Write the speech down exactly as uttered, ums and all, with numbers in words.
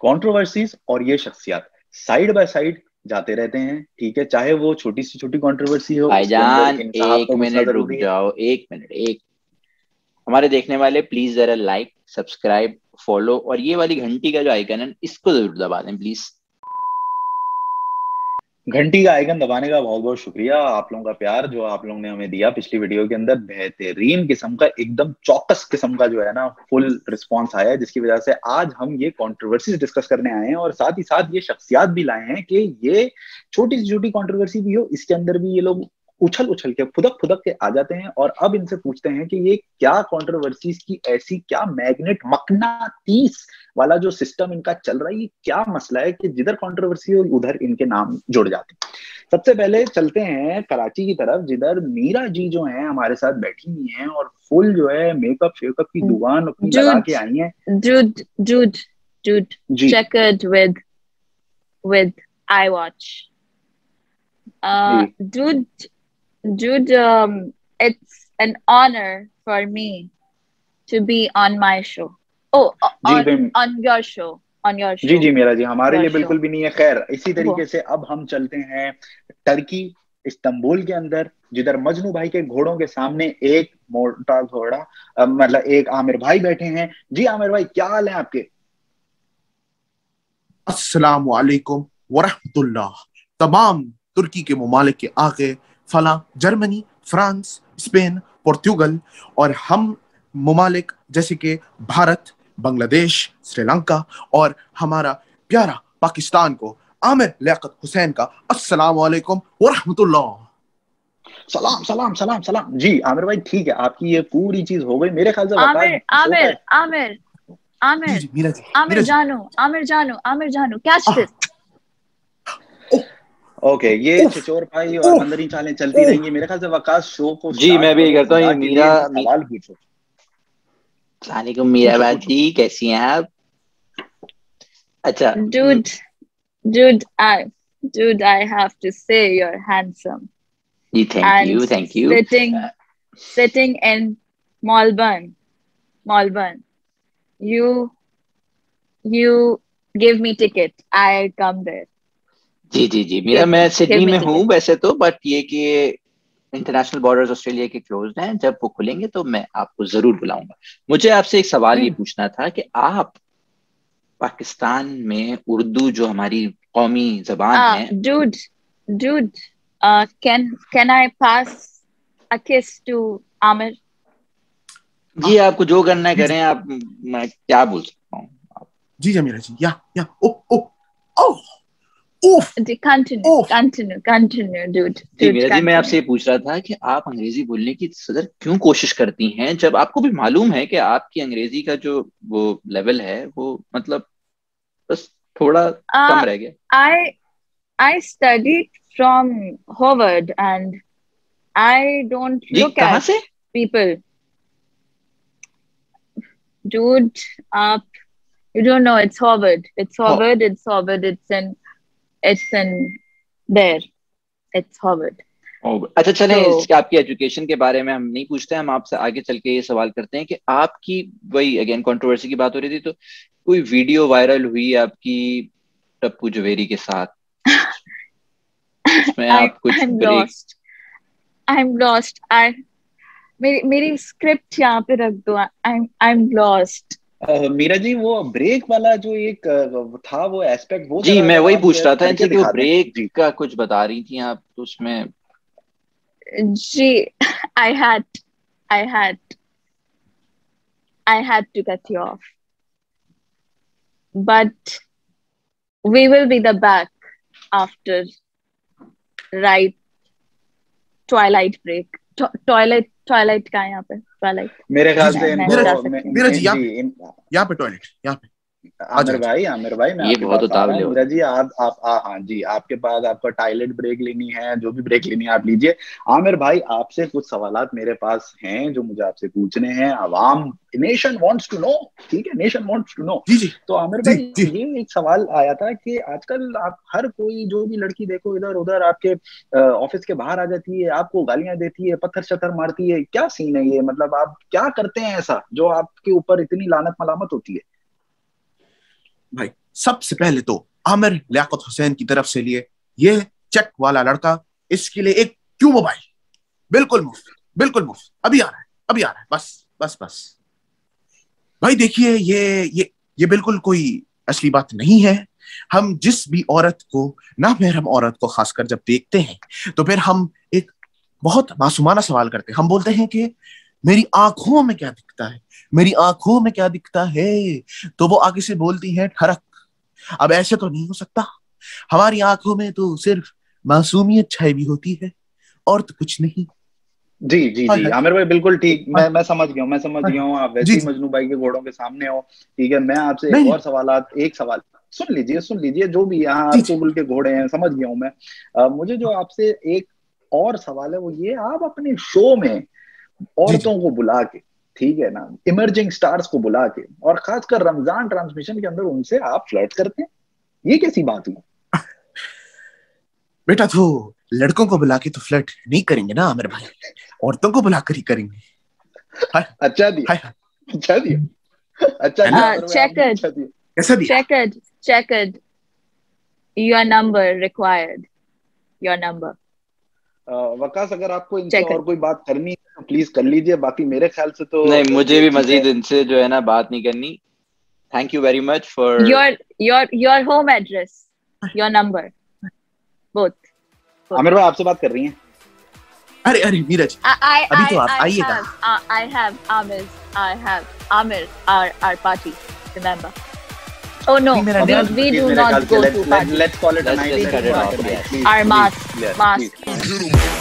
Controversies और ये शख्सियत साइड बाय साइड जाते रहते हैं, ठीक है, चाहे वो छोटी सी छोटी कंट्रोवर्सी हो, उसके अंदर भाईजान इंसाफ एक तो घुसना मिनट रुक जरूरी है। जाओ, एक मिनट एक। हमारे देखने वाले प्लीज जरा लाइक सब्सक्राइब फॉलो और ये वाली घंटी का जो आइकन है इसको जरूर दबा दें प्लीज। घंटी का आइकन दबाने का बहुत बहुत शुक्रिया, आप लोगों का प्यार जो आप लोगों ने हमें दिया पिछली वीडियो के अंदर, बेहतरीन किस्म का, एकदम चौकस किस्म का जो है ना फुल रिस्पांस आया है, जिसकी वजह से आज हम ये कंट्रोवर्सीज डिस्कस करने आए हैं और साथ ही साथ ये शख्सियात भी लाए हैं कि ये छोटी सी छोटी कंट्रोवर्सी भी हो, इसके अंदर भी ये लोग उछल उछल के फुदक फुदक के आ जाते हैं। और अब इनसे पूछते हैं कि ये क्या कंट्रोवर्सीज की ऐसी क्या मैग्नेट मकनातीस वाला जो सिस्टम इनका चल रहा है, ये क्या मसला है कि जिधर कंट्रोवर्सी हो उधर इनके नाम जुड़ जाते हैं। सबसे पहले चलते हैं कराची की तरफ, जिधर मीरा जी जो हैं हमारे साथ बैठी हुई हैं और फुल जो है मेकअप शेकअप की दुकान अपनी लगा Dude, के आई हैं। dude, dude, dude, ji checkered with with iWatch. Uh, ji dude, dude, um, it's an honor for me to be on my show. Oh, o- ji on beam- on your show, on your ji ji show, मेरा जी, हमारे your लिए show. बिल्कुल भी नहीं है। खैर, इसी वो तरीके से अब हम चलते हैं टर्की इस्तांबुल के अंदर, जिधर मजनू भाई के घोड़ों के सामने एक मोटा घोड़ा, अ, मतलब एक आमिर भाई बैठे हैं। जी आमिर भाई, क्या हाल है आपके? अस्सलाम वालेकुम वरहमतुल्लाह। तमाम तुर्की के ममालिक के आगे फला जर्मनी, फ्रांस, स्पेन, पुर्तगाल और हम ममालिक जैसे कि भारत, बांग्लादेश, श्रीलंका और हमारा प्यारा पाकिस्तान को आमिर लियाकत हुसैन का अस्सलाम वालेकुम वरहमतुल्लाह। सलाम सलाम सलाम सलाम। जी आमिर भाई, ठीक है, आपकी ये पूरी चीज हो गई। मेरे ख्याल से वकास Amir, शो का Amir, है। Amir, ji Amir, ji Meera ji, Amir Meera ji. Janu, Amir Janu, Amir Janu, catch ah, this. Oh, okay, ये ओह, छिचोर भाई और ओह, बंदरी चालें चलती ओह। रहेंगी। मेरे ख्याल से वकास शो को जी स्टार्ट मैं भी करो, करता हूँ। ये खुदा के मीरा लिए मी, सवाल पूछो। वालेकुम मीरा पूछो पूछो। बाजी, कैसी हैं आप? अच्छा म- Dude, dude, I, dude, I have to say you're handsome. जी thank And you thank you. sitting, sitting in Melbourne, Melbourne, you, you give me ticket. I come there. जी जी जी मीरा, Give, मैं give सिडनी me में ticket. हूँ वैसे तो, but ये कि इंटरनेशनल बॉर्डर्स ऑस्ट्रेलिया के क्लोज्ड हैं, जब वो खुलेंगे तो मैं आपको जरूर बुलाऊंगा। मुझे आपसे एक सवाल ये Mm. पूछना था कि आप पाकिस्तान में उर्दू जो हमारी कौमी जबान Ah, है। dude, dude, uh, can can I pass a kiss to Amir? जी आह, आपको जो करना है जी जी करें आप, मैं क्या बोल सकता हूँ। जी जी मीरा जी, या या ओह ओह ओह ओह D- Continue, ओह। continue, continue, dude, जी dude, मीरा जी, मैं आपसे continue. ये पूछ रहा था कि आप अंग्रेजी बोलने की सदर क्यों कोशिश करती हैं, जब आपको भी मालूम है कि आपकी अंग्रेजी का जो वो लेवल है वो मतलब बस थोड़ा कम Uh, रह गया। I I studied from Harvard and I don't ji look कहाँ at से? people. Dude, uh, you don't know it's Harvard. It's हो- Harvard, it's Harvard, it's in it's in there. It's Harvard. हो- अच्छा चलें, So इसके आपकी education के बारे में हम नहीं पूछते, हम आपसे आगे चल के ये सवाल करते हैं कि आपकी, वही अगेन कंट्रोवर्सी की बात हो रही थी, तो कोई वीडियो वायरल हुई आपकी टप्पू जवेरी के साथ, उसमें I आप कुछ I'm break. lost. I'm lost. I मेरी मेरी स्क्रिप्ट यहाँ पे रख दो. I'm I'm lost. अ, मीरा जी, वो ब्रेक वाला जो एक अ, था वो एस्पेक्ट, वो जी जरा मैं अगर वही आप पूछ रहा था इनसे करके कि वो दिखा दें। ब्रेक जी का कुछ बता रही थी आप, तो उसमें Gee, I had I had I had to cut you off. But we will be the back after right twilight break. To toilet twilight का है यहाँ पे twilight. मेरे जी ख्याल जी से मैं मैं इनको मीरा जा जी, मैं, सकती हूँ. मीरा इन, जी, यहाँ जी पे इन, यहाँ पे टॉयलेट, यहाँ पे आ आमिर जाए आ जाए। भाई, आमिर भाई, मैं ये आपके बहुत पास आ रहा उतावले हूँ। हो मीरा रहे जी, आप आप आ, हाँ जी, आपके पास आपका टॉयलेट ब्रेक लेनी है, जो भी ब्रेक लेनी है आप लीजिए। आमिर भाई, आपसे कुछ सवालात मेरे पास हैं जो मुझे आपसे पूछने हैं। अवाम, नेशन वांट्स टू नो, ठीक है, नेशन वांट्स टू नो। जी जी तो आमिर जी भाई, जी। ये एक सवाल आया था कि आजकल आप हर कोई जो भी लड़की देखो इधर उधर आपके ऑफिस के बाहर आ जाती है, आपको गालियां देती है, पत्थर शत्थर मारती है। क्या सीन है ये? मतलब आप क्या करते हैं ऐसा जो आपके ऊपर इतनी लानत मलामत होती है? भाई सबसे पहले तो आमिर लियाकत हुसैन की तरफ से लिए ये चेक वाला लड़का, इसके लिए एक क्यों मोबाइल, बिल्कुल मुफ्त, बिल्कुल मुफ्त, अभी आ रहा है, अभी आ रहा है, बस बस बस। भाई देखिए, ये ये ये बिल्कुल कोई असली बात नहीं है। हम जिस भी औरत को, ना महरम औरत को खासकर जब देखते हैं, तो फिर हम एक बहुत मासूमाना सवाल करते हैं। हम बोलते हैं कि मेरी आंखों में क्या दिखता है, मेरी आंखों में क्या दिखता है, तो वो आगे से बोलती है ठरक। अब ऐसे तो नहीं हो सकता, हमारी आंखों में तो सिर्फ मासूमियत छाई भी होती है और तो कुछ नहीं। जी जी जी आमिर भाई बिल्कुल ठीक, मैं मैं समझ गया हूँ, मैं समझ गया हूँ। आप वैसे ही मजनू भाई के घोड़ों के सामने हो, ठीक है। मैं आपसे एक और सवाल एक सवाल सुन लीजिए, सुन लीजिए जो भी यहाँ अरतुगरुल के घोड़े हैं, समझ गया हूँ मैं। आ, मुझे जो आपसे एक और सवाल है वो ये, आप अपने शो में औरतों को बुला के, ठीक है ना, इमर्जिंग स्टार्स को बुला के, और खासकर रमजान ट्रांसमिशन के अंदर उनसे आप फ्लर्ट करते हैं, ये कैसी बात हुई? बेटा तो लड़कों को बुला के तो फ्लर्ट नहीं करेंगे ना आमिर भाई, औरतों को बुला कर ही करेंगे। अच्छा दिया, अच्छा दिया, अच्छा दिया, चेकर्ड, कैसा दिया? Checkered, checkered, your number required, your number. Waqas, अगर आपको इनसे और कोई बात करनी है तो प्लीज कर लीजिए, बाकी मेरे ख्याल से तो नहीं, मुझे भी मजीद इनसे जो है ना बात नहीं करनी। Thank you very much for your your your home address, your number, both. Aamir भाई आपसे बात कर रही हैं। अरे अरे मीरज, अभी तो आप आइएगा। I have Amir, I have Amir, our our party. Remember? Oh no, we, we do not go to party. Let's call it a night. Our mask, mask.